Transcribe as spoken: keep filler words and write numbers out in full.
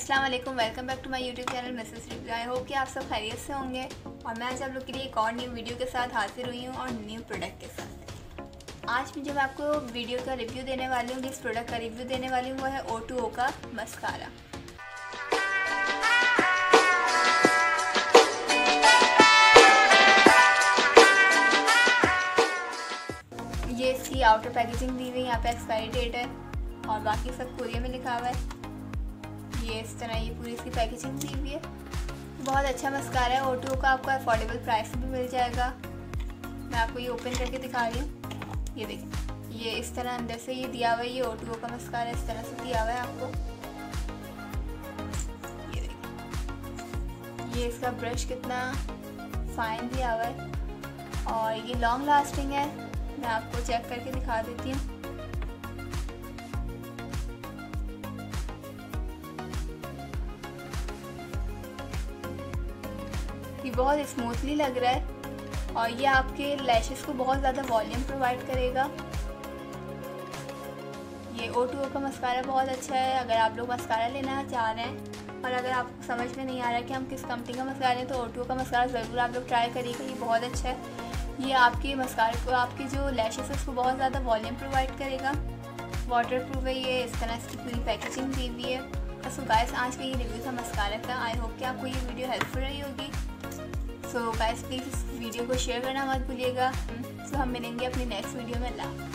अस्सलाम वालेकुम, welcome back to my YouTube channel Mrs review. I hope कि आप सब खैरियत से होंगे और मैं आज आप लोग के लिए एक और न्यू वीडियो के साथ हाजिर हुई हूँ और न्यू प्रोडक्ट के साथ। आज मैं जब आपको वीडियो का रिव्यू देने वाली हूँ, जिस प्रोडक्ट का रिव्यू देने वाली हूँ वो है ओ टू ओ का मस्कारा। ये इसकी आउटर पैकेजिंग दी हुई है, यहाँ पे एक्सपायरी डेट है और बाकी सब कोरिया में लिखा हुआ है। ये इस तरह ये पूरी इसकी पैकेजिंग दी हुई है। बहुत अच्छा मस्कारा है ओ टू ओ का, आपको अफोर्डेबल प्राइस में भी मिल जाएगा। मैं आपको ये ओपन करके दिखा रही हूँ। ये देखें, ये इस तरह अंदर से ये दिया हुआ है। ये ओ टू ओ का मस्कारा इस तरह से दिया हुआ है आपको। ये देखें, ये इसका ब्रश कितना फाइन दिया हुआ है और ये लॉन्ग लास्टिंग है। मैं आपको चेक करके दिखा देती हूँ। ये बहुत स्मूथली लग रहा है और ये आपके लैशेस को बहुत ज़्यादा वॉल्यूम प्रोवाइड करेगा। ये ओ टू ओ का मस्कारा बहुत अच्छा है। अगर आप लोग मस्कारा लेना चाह रहे हैं और अगर आपको समझ में नहीं आ रहा है कि हम किस कंपनी का मस्कारा लें, तो ओ टू ओ का मस्कारा ज़रूर आप लोग ट्राई करिएगा। ये बहुत अच्छा है। ये आपके मस्कारे को, आपके जो लैशेस है उसको बहुत ज़्यादा वॉल्यूम प्रोवाइड करेगा। वाटर प्रूफ है। ये इस तरह इसकी पूरी पैकेजिंग दी हुई है। सो गाइस, आज का ये रिव्यू था मस्कारा का। आई होप कि आपको ये वीडियो हेल्पफुल रही होगी। सो गाइस, प्लीज़ इस वीडियो को शेयर करना मत भूलिएगा। सो हम मिलेंगे अपनी नेक्स्ट वीडियो में। अल्लाह।